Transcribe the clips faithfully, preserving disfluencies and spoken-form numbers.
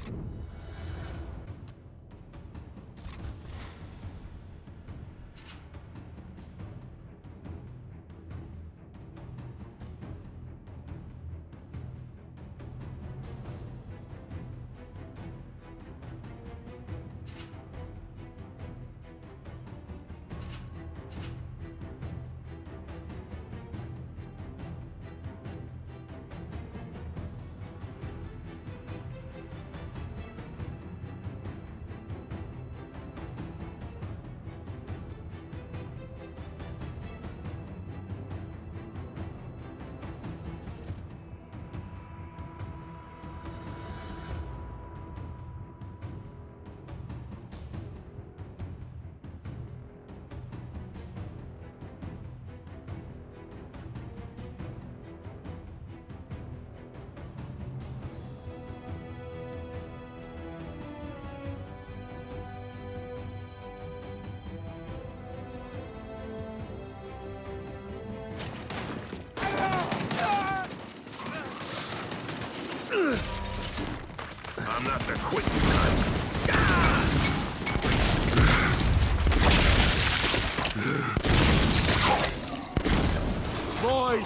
I'm not the quick type. Boy!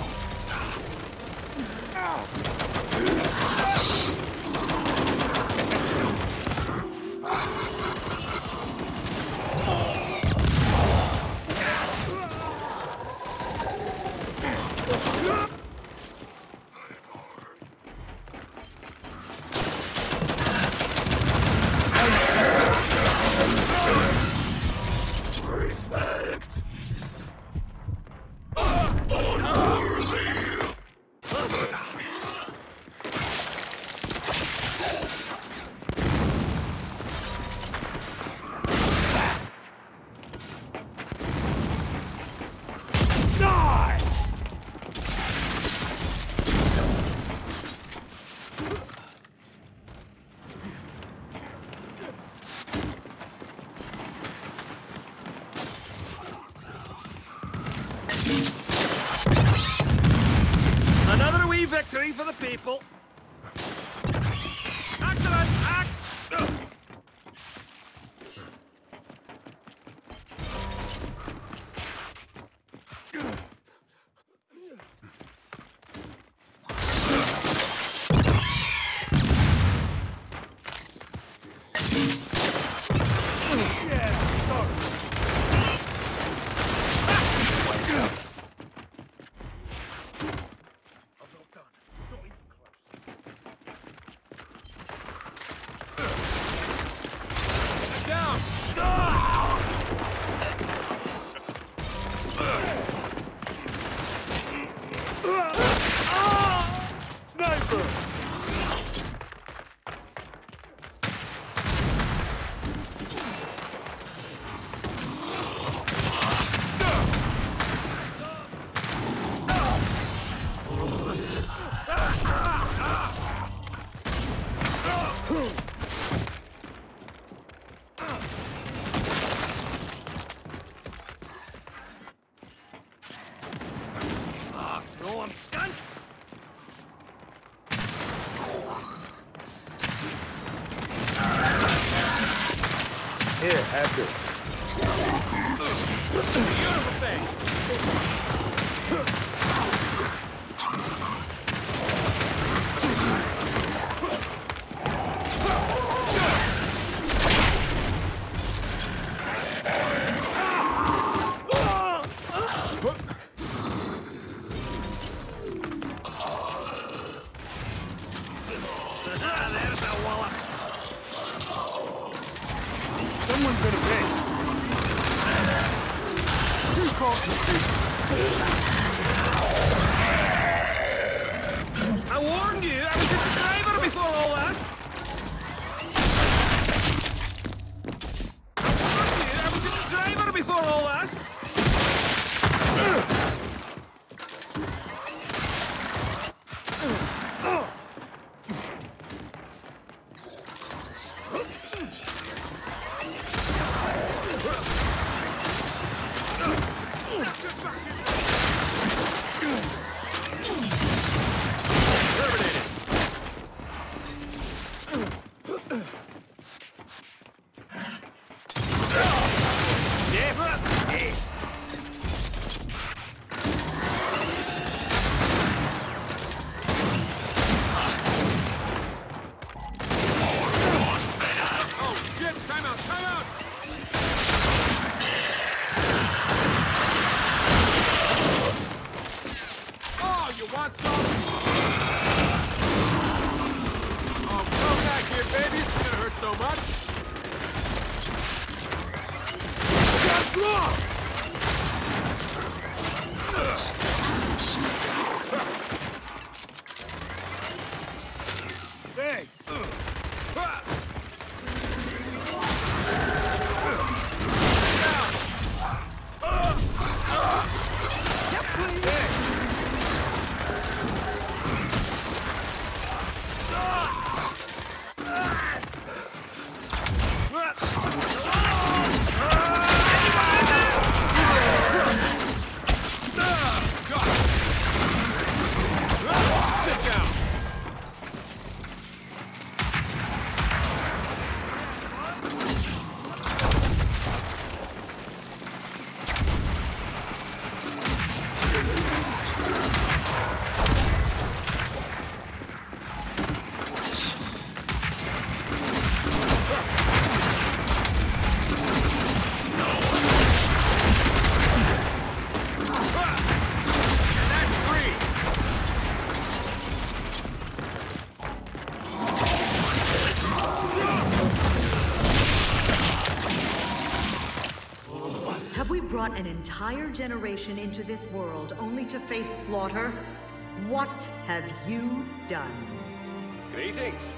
Another wee victory for the people. Excellent! Act! Here, have this. There's a wallop. Someone's gonna pay. Too caught in the street. I warned you, I was just a driver before all this. I warned you, I was just a driver before all this. so much. Thanks. Have we brought an entire generation into this world only to face slaughter? What have you done? Greetings.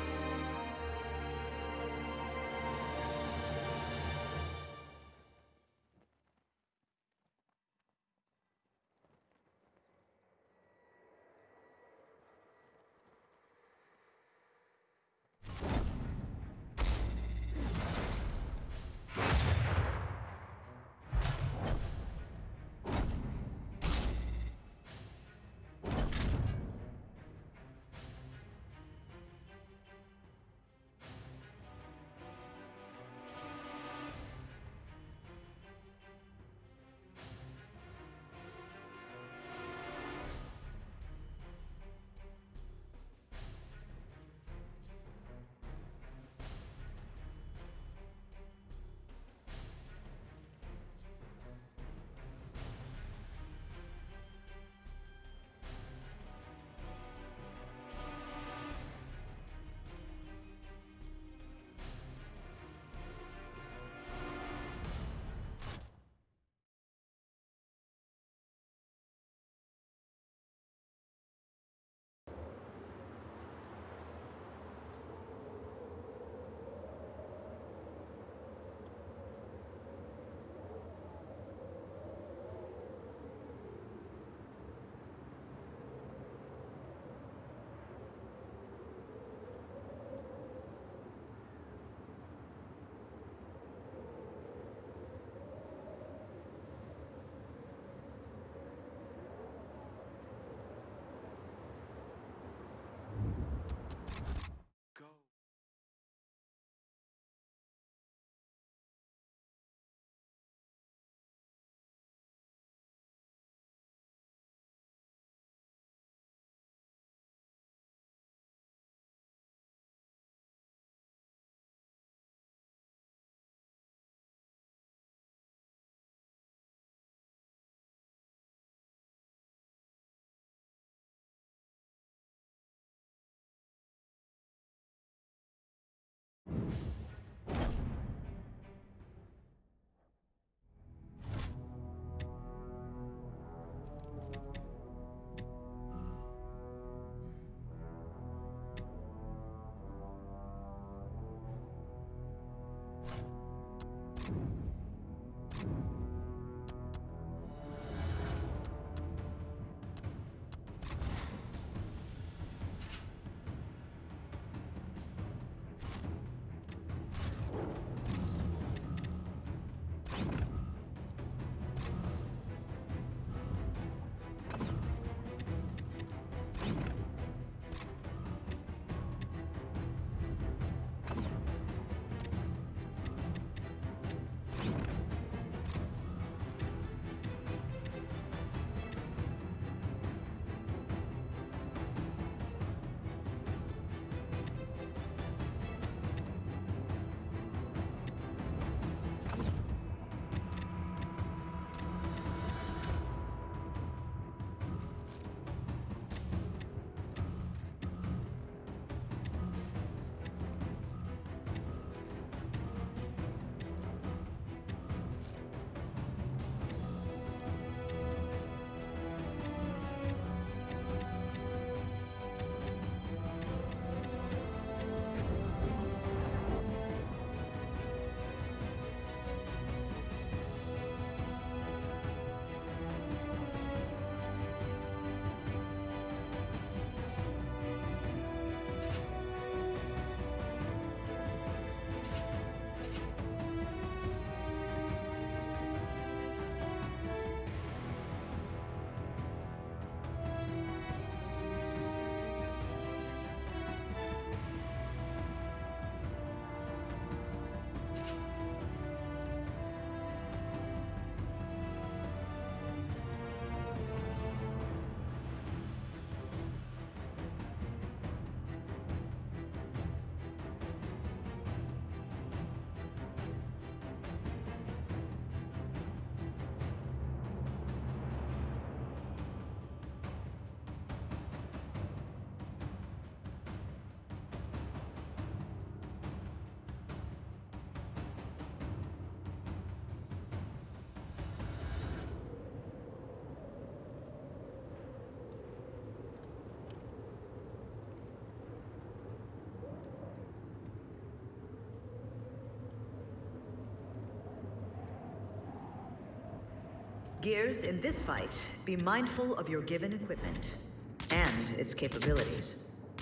Gears, in this fight, be mindful of your given equipment and its capabilities.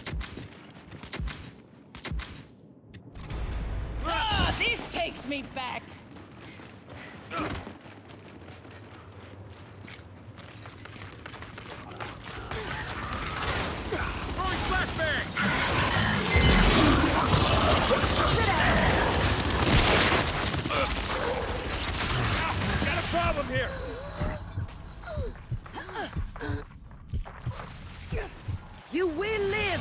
Ah, this takes me back! Throwing flashbang! Got a problem here! You will live!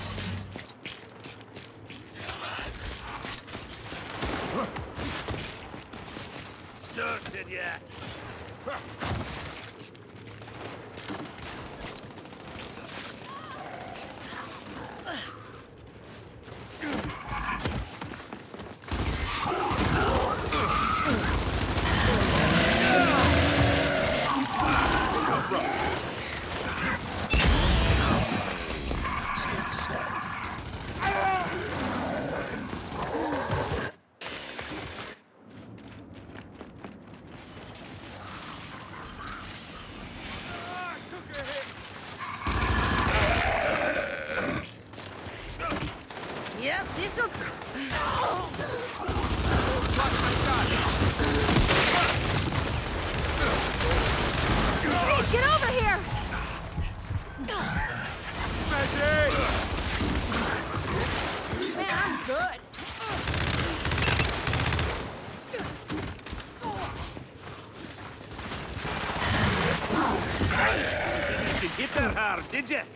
Certain, yeah. Yep, this'll... Please, get over here! Man, I'm good. You hit that hard, did you?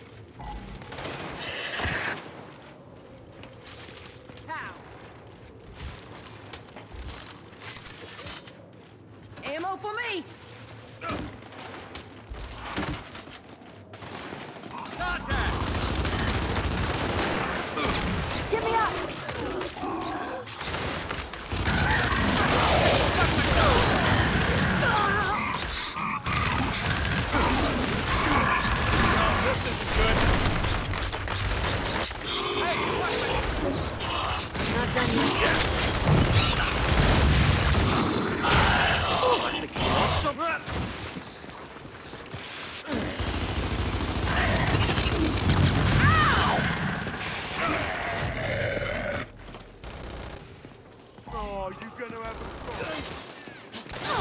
Pow. Ammo for me! Contact! Get me up! This isn't good. Hey, Not done yet. Oh, you're gonna have a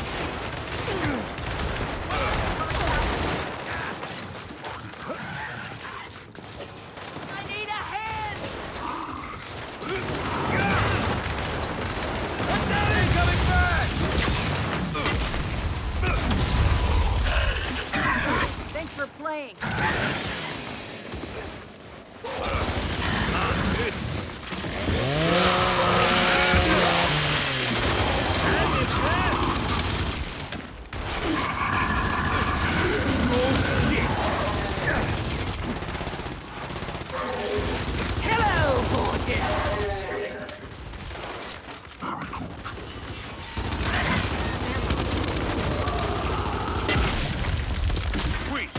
I need a hand! incoming back! Thanks for playing. Hello, gorgeous! Sweet!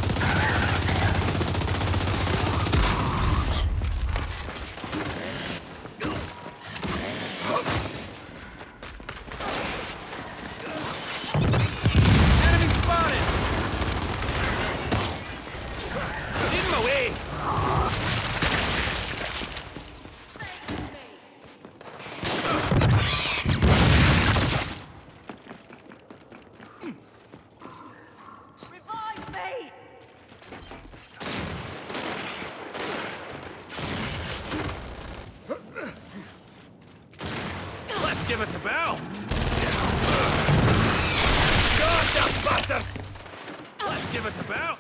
Enemy spotted! In my way! Revive me! Let's give it a bow! God, the bastard! Let's give it a bow!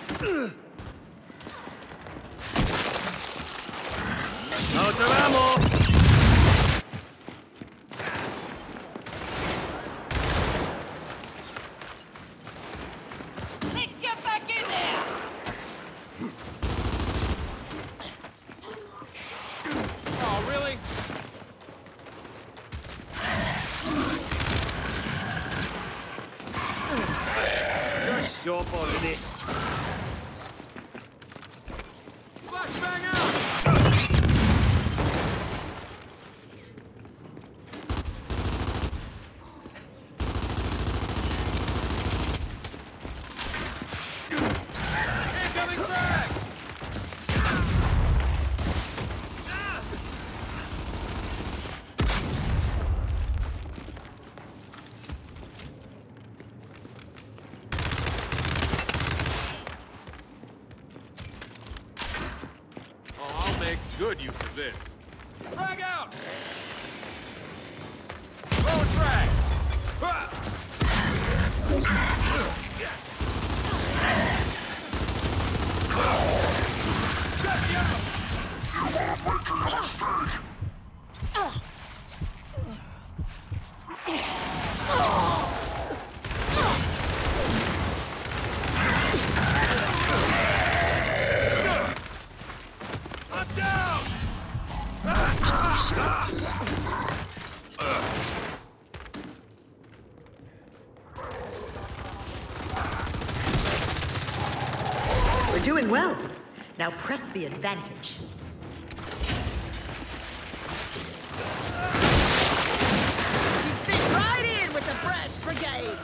Out of ammo! Let's get back in there! Oh, really? You're sharp already. Flashbang out! Frag out! Throw frag! Get me out! You are making a mistake! I'm down! We're doing well. Now press the advantage. You fit right in with the Brass Brigade.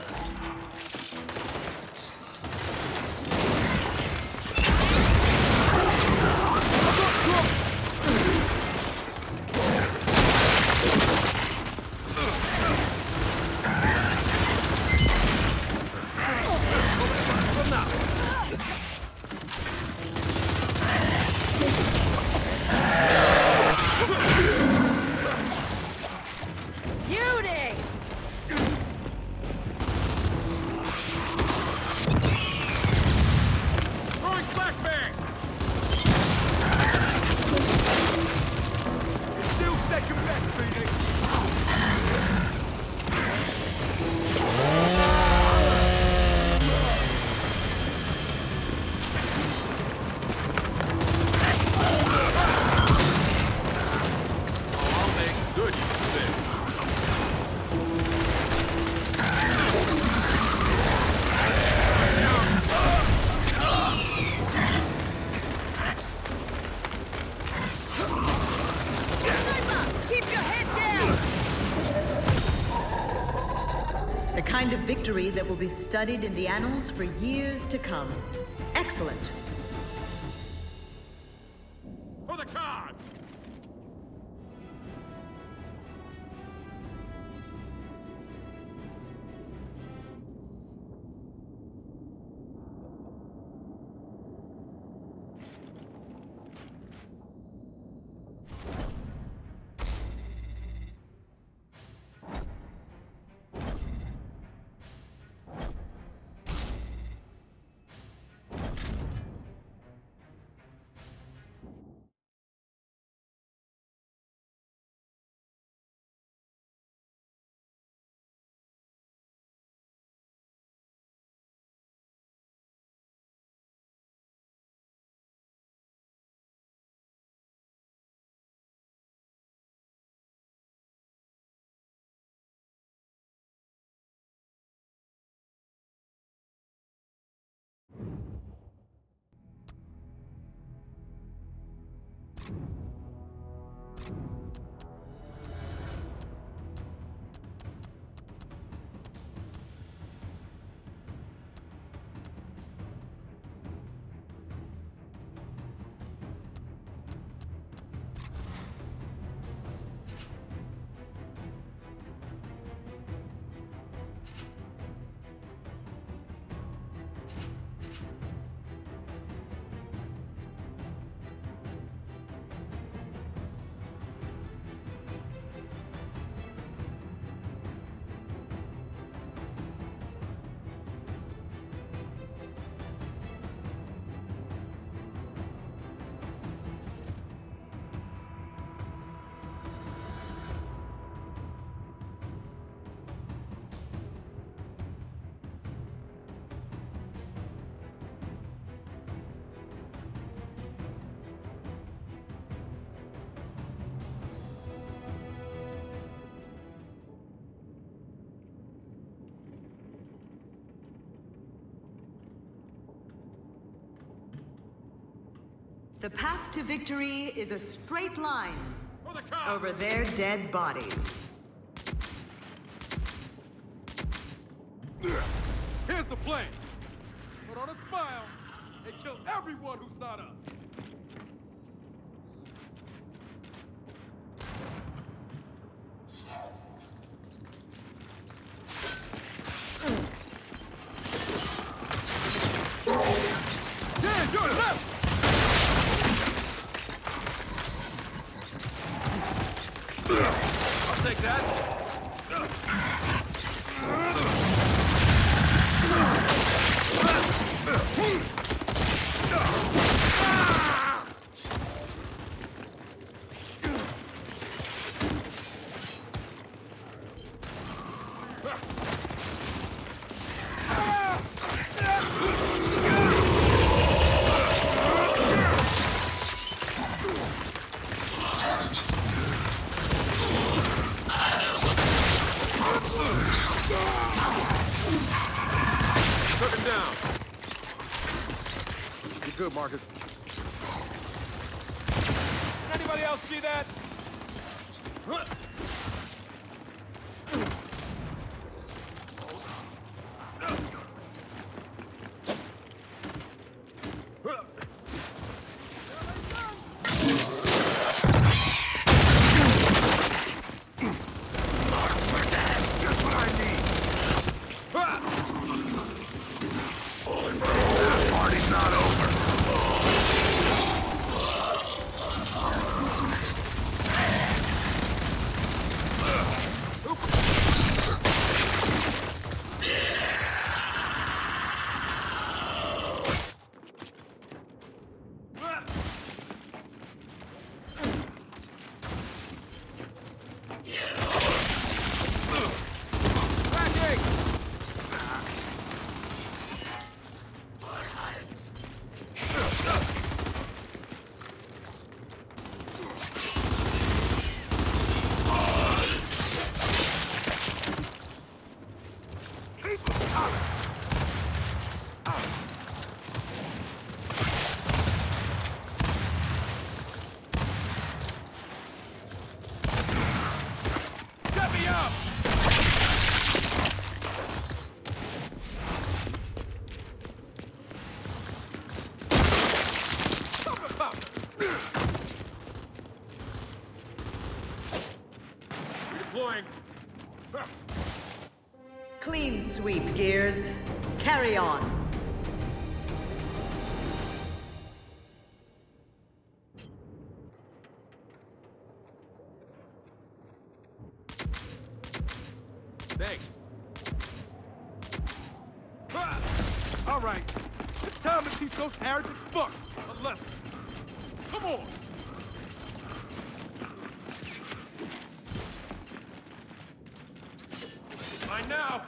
Beauty! Throwing flashbang! It's still second best, Phoenix! I'll make good use of this. Keep your head down! The kind of victory that will be studied in the annals for years to come. Excellent. For the card! The path to victory is a straight line For the card! over their dead bodies. Here's the plan. Put on a smile and kill everyone who's not us. Yeah, you're left! I'll take that. Took him down. You're good, Marcus. Did anybody else see that? Clean sweep, Gears. Carry on. Thanks. All right. It's time to teach those arrogant fucks a lesson. Come on. Right now.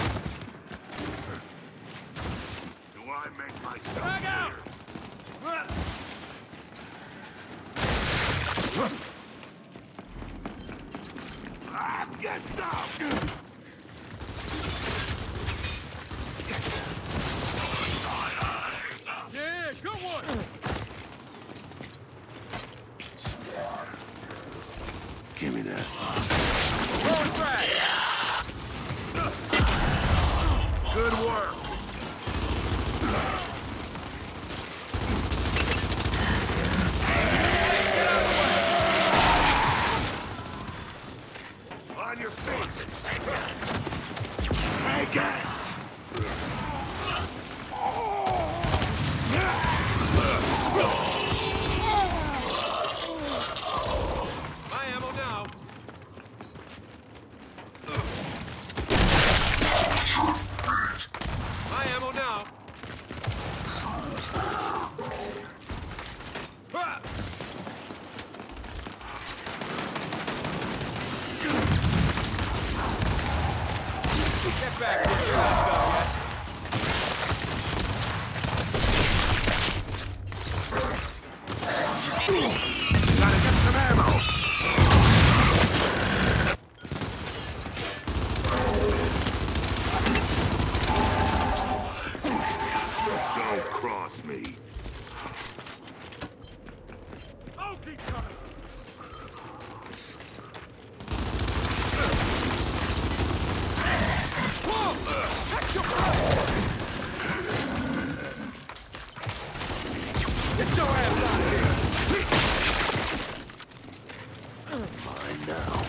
Do I make myself Drag out. Ah, get some! Yeah, good one. Give me that. Rolling drag. Good work. On your feet. Take it. My ammo now. My ammo now. Get back here. You're not done yet. Gotta get some ammo. Don't cross me. I'll keep coming. Check your Get your ass out of here. Mine now.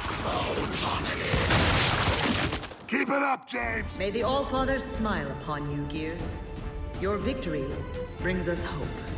Keep it up, James. May the All-Fathers smile upon you, Gears. Your victory brings us hope.